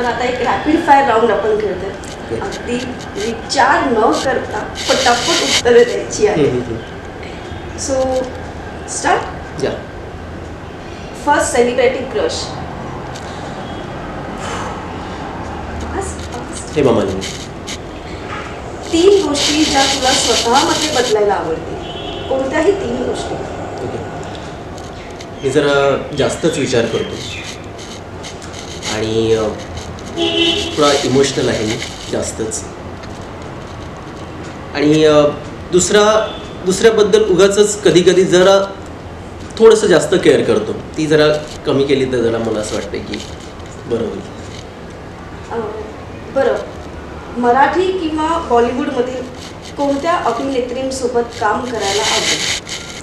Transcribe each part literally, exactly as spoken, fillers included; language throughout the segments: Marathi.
तर आता एक रॅपिड फायर राऊंड आपण खेळतोय. अगदी विचार न करता पटापट उत्तरं द्यायची आहे. So start. या. First celebrity crush. हे मामाने. तीन गोष्टी ज्या तुला स्वतःमध्ये बदलायला आवडतील. कोणत्याही तीन गोष्टी. ओके. मी जरा जास्तच विचार करतो आणि थोडा इमोशनल आहे मी जास्तच. आणि दुसरा दुसऱ्याबद्दल उगाचच कधी कधी जरा थोडंसं जास्त केअर करतो. ती जरा कमी केली तर जरा मला असं वाटतं की बरं होईल. बरं, मराठी किंवा बॉलिवूडमधील कोणत्या अभिनेत्रींसोबत काम करायला आवडेल?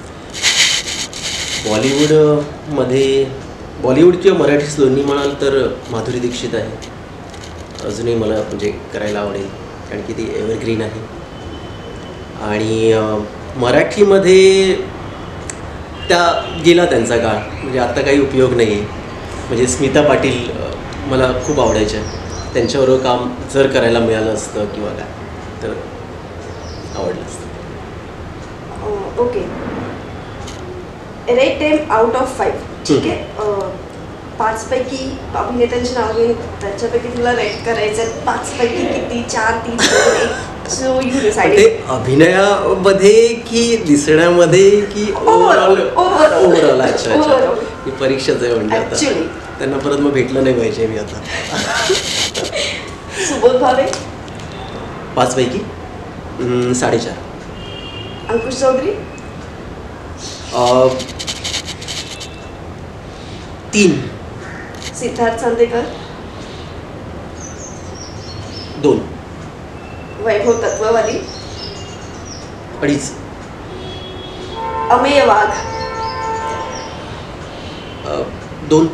बॉलिवूडमध्ये बॉलिवूड किंवा मराठी दोन्ही म्हणाल तर माधुरी दीक्षित आहे. अजूनही मला म्हणजे करायला आवडेल कारण की ती एव्हरग्रीन आहे. आणि मराठीमध्ये त्या गेला त्यांचा काळ, म्हणजे आता काही उपयोग नाही आहे. म्हणजे स्मिता पाटील मला खूप आवडायच्या. त्यांच्याबरोबर काम जर करायला मिळालं असतं किंवा काय तर आवडलं असतं. Okay. Rate them out of five. ठीक आहे. पाचपैकी अभिनेत्यांची नाव घेऊन त्याच्यापैकी तुला रेट करायचं. पाचपैकी किती? चार, तीन, दोन, एक. So you decide. ते अभिनयामध्ये की दिसण्यामध्ये की ओव्हरऑल? ओव्हरऑल. अच्छा अच्छा. ही परीक्षाच आहे म्हणजे आता त्यांना परत मग भेटलं नाही पाहिजे मी आता. सुबोध भावे. पाचपैकी साडेचार. अंकुश चौधरी. तीन. सिद्धार्थ चांदेकर. दोन. वैभव तत्ववादी. अडीच. अमेय वाघ. दोन.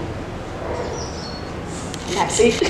That's it.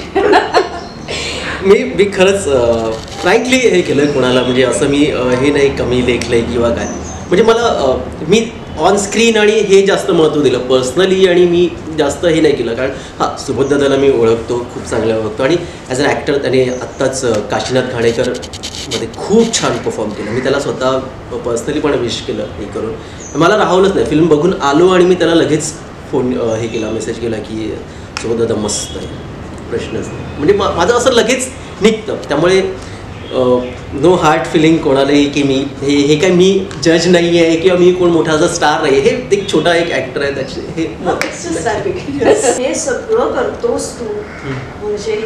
मी मी खरंच फ्रँकली हे केलं कोणाला, म्हणजे असं मी हे नाही कमी लेखलंय किंवा काय. म्हणजे मला मी ऑन स्क्रीन आणि हे जास्त महत्त्व दिलं पर्सनली, आणि मी जास्त हे नाही केलं. कारण हां, सुबोध दादाला मी ओळखतो, खूप चांगलं ओळखतो, आणि ॲज अन ॲक्टर त्याने आत्ताच काशीनाथ घाणेकर मध्ये खूप छान परफॉर्म केलं. मी त्याला स्वतः पर्सनली पण विश केलं हे करून. मला राहवलंच नाही. फिल्म बघून आलो आणि मी त्याला लगेच फोन हे केला, मेसेज केला की सुबोध दादा मस्त आहे, प्रश्नच नाही. म्हणजे मा माझं असं लगेच निघतं. त्यामुळे नो हार्ट फिलिंग कोणालाही की मी हे हे काय मी जज नाही आहे किंवा मी कोण मोठा असा स्टार नाही. हे एक छोटा एक ॲक्टर आहे त्याचे हे हे सगळं करतोस तू, म्हणजे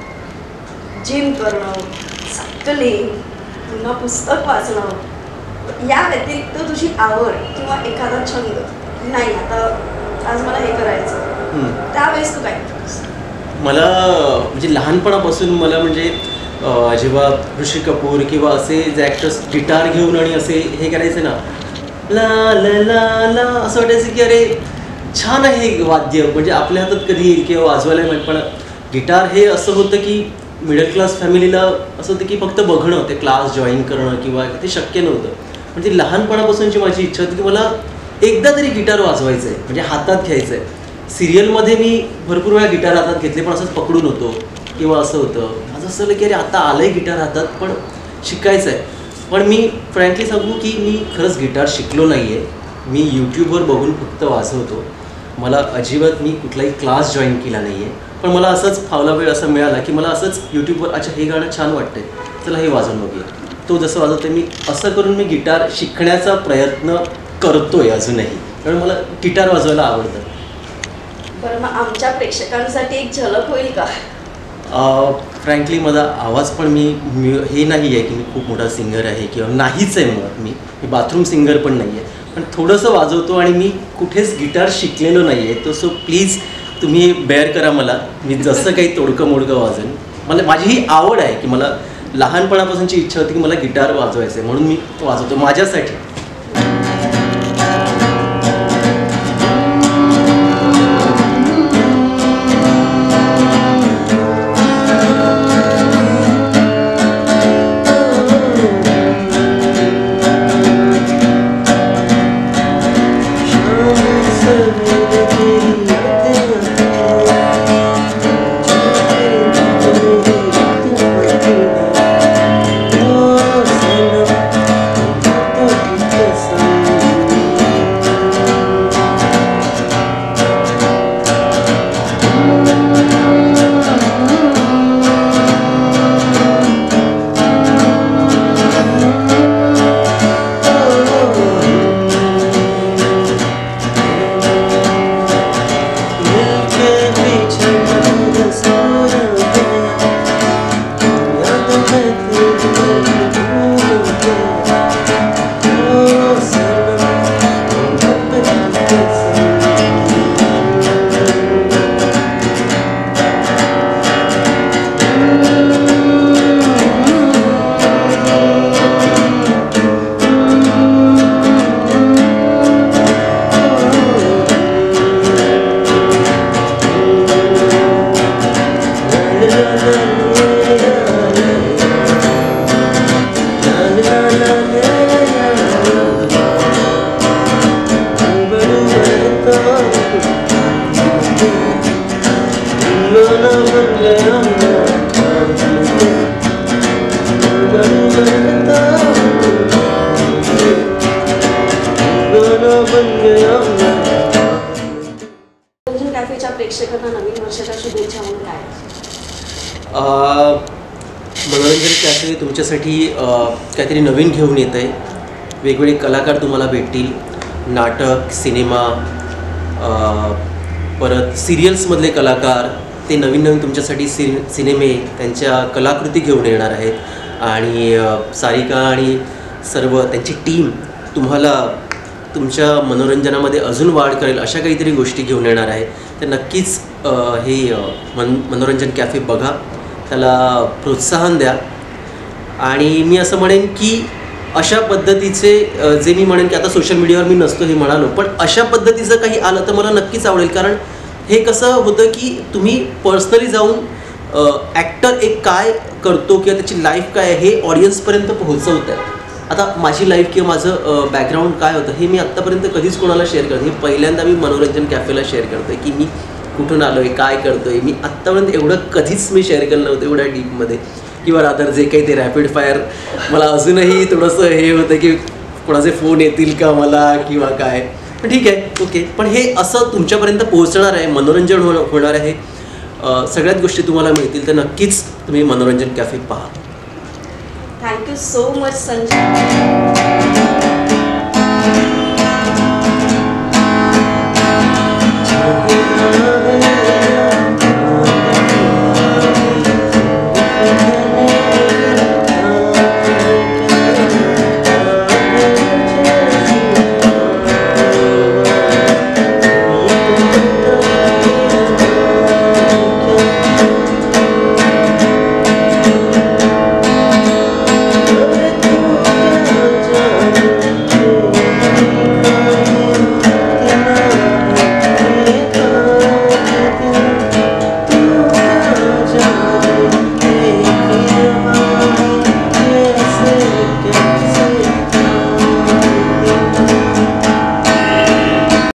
जिम करणं, सायकलिंग, पुन्हा पुस्तक वाचणं, या व्यतिरिक्त तुझी आवड किंवा एखादा छंद नाही आता आज मला हे करायचं, त्यावेळेस तू काय करतोस? मला म्हणजे लहानपणापासून मला म्हणजे जेव्हा ऋषी कपूर किंवा असे जे ॲक्टर्स गिटार घेऊन आणि असे हे करायचे ना, ला ला ला ला असं वाटायचं की अरे छान आहे हे वाद्य, म्हणजे आपल्या हातात कधी येईल किंवा वाजवायला माहीत. पण गिटार हे असं होतं की मिडल क्लास फॅमिलीला असं होतं की फक्त बघणं, ते क्लास जॉईन करणं किंवा ते शक्य नव्हतं. म्हणजे लहानपणापासूनची माझी इच्छा होती की मला एकदा तरी गिटार वाजवायचं आहे, म्हणजे हातात घ्यायचं आहे. सिरियलमध्ये मी भरपूर वेळा गिटार हातात घेतले, पण असंच पकडून होतो किंवा असं होतं. माझं असं झालं की अरे आता आलं आहे गिटार हातात, पण शिकायचं आहे. पण मी फ्रँकली सांगू की मी खरंच गिटार शिकलो नाही आहे. मी यूट्यूबवर बघून फक्त वाजवतो. मला अजिबात मी कुठलाही क्लास जॉईन केला नाही आहे. पण मला असंच फावला वेळ असा मिळाला की मला असंच यूट्यूबवर अच्छा हे गाणं छान वाटतंय, चला हे वाजवून बघूया. तो जसं वाजवते मी असं करून मी गिटार शिकण्याचा प्रयत्न करतोय अजूनही, कारण मला गिटार वाजवायला आवडतं. बरं, मग आमच्या प्रेक्षकांसाठी एक झलक होईल का? फ्रँकली माझा आवाज पण मी हे नाही आहे की मी खूप मोठा सिंगर आहे किंवा नाहीच आहे. मुळात मी मी बाथरूम सिंगर पण नाही आहे, पण थोडंसं वाजवतो आणि मी कुठेच गिटार शिकलेलो नाही आहे. तो सो प्लीज तुम्ही बेअर करा मला. मी जसं काही तोडकं मोडकं वाजवेन. मला माझी ही आवड आहे की मला लहानपणापासूनची इच्छा होती की मला गिटार वाजवायचं आहे, म्हणून मी वाजवतो माझ्यासाठी. कॅफे तुमच्यासाठी काहीतरी नवीन घेऊन येतं आहे. वेगवेगळे कलाकार तुम्हाला भेटतील. नाटक, सिनेमा, परत सिरियल्समधले कलाकार ते नवीन नवीन तुमच्यासाठी सि सिनेमे त्यांच्या कलाकृती घेऊन येणार आहेत. आणि सारिका आणि सर्व त्यांची टीम तुम्हाला तुमच्या मनोरंजनामध्ये अजून वाढ करेल अशा काहीतरी गोष्टी घेऊन येणार आहे. तर नक्कीच हे मन मनोरंजन कॅफे बघा, त्याला प्रोत्साहन द्या. आणि मी असं म्हणेन की अशा पद्धतीचे जे मी म्हणेन की आता सोशल मीडियावर मी नसतो हे म्हणालो, पण अशा पद्धतीचं काही आलं तर मला नक्कीच आवडेल. कारण हे कसं होतं की तुम्ही पर्सनली जाऊन ॲक्टर एक काय करतो किंवा त्याची लाईफ काय आहे हे ऑडियन्सपर्यंत पोहोचवत आहे. आता माझी लाईफ किंवा माझं बॅकग्राऊंड काय होतं हे मी आत्तापर्यंत कधीच कोणाला शेअर करतो. हे पहिल्यांदा मी मनोरंजन कॅफेला शेअर करतो आहे की मी कुठून आलो आहे, काय करतो आहे. मी आत्तापर्यंत एवढं कधीच मी शेअर केलं नव्हतं एवढ्या डीपमध्ये. किंवा रादर जे काही ते रॅपिड फायर मला अजूनही थोडंसं हे होतं की कोणाचे फोन येतील का मला किंवा काय. पण ठीक आहे, ओके. पण हे असं तुमच्यापर्यंत पोहोचणार आहे, मनोरंजन हो होणार आहे, सगळ्याच गोष्टी तुम्हाला मिळतील. तर नक्कीच तुम्ही मनोरंजन कॅफे पहा. Thank you so much Sanjay.